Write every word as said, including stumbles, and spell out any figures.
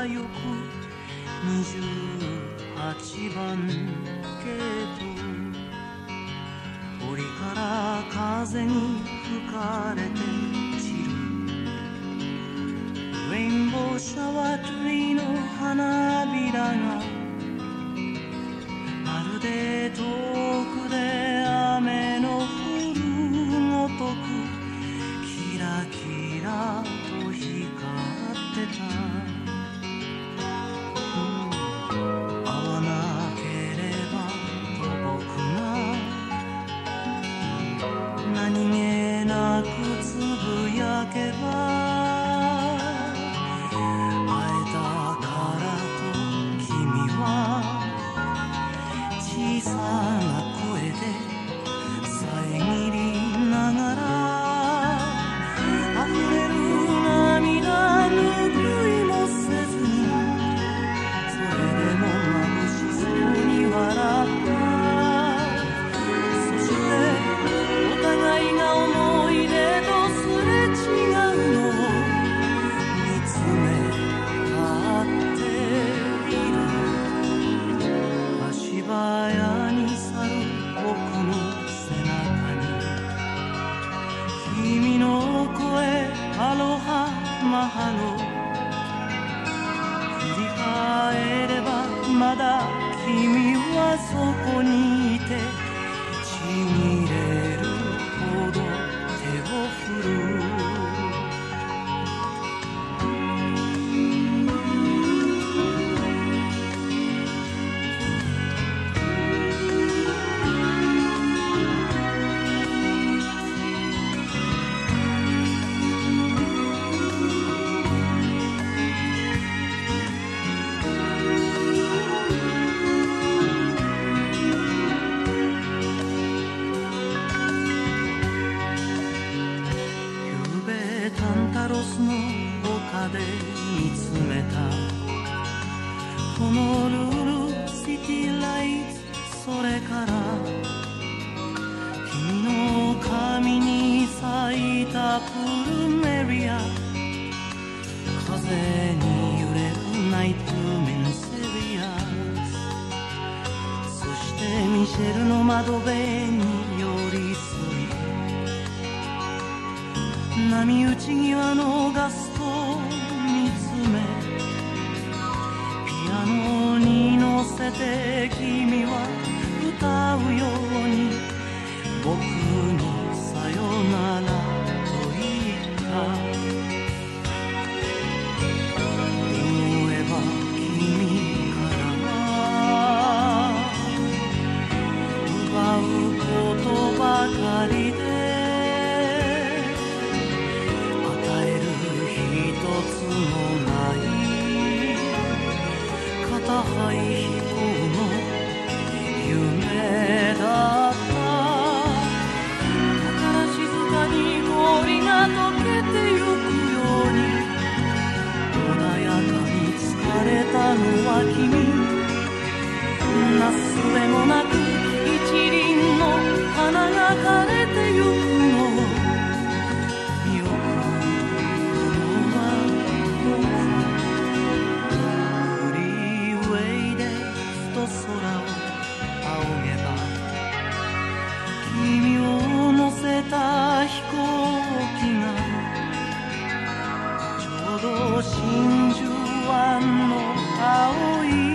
はよくにじゅうはちばんゲート、檻から風に吹かれて散るレインボーシャワートリーの花びらがまるで遠くで雨の降るごとくキラキラと光ってた。会わなければと僕が何気なくつぶやけば、小さな声で遮りながら溢れる涙拭いもせずに、それでも眩しそうに笑った。そしてお互いが思い出とすれ違うのを見つめ合っている。足早に去る僕の背中に君の声アロハマハロ。振り返ればまだ君はそこにいて、ちぎれるほど手を振る。タンタロスの丘で見つめたホノルルシティライツ、それから君の髪に咲いたプルメリア、風に揺れるナイトメンセリアス、そしてミシェルの窓辺に寄り添い、波打ち際のガストを見つめ、ピアノに乗せて君は歌うように僕にさよならと言った。思えば君からは奪うことばかりで、片肺飛行の夢だった。だから静かに氷が溶けてゆくように、穏やかに疲れたのは君。なすべもなく一輪の花が枯れてゆくのを見送るのは空を仰げば、君を乗せた飛行機がちょうど真珠湾の青い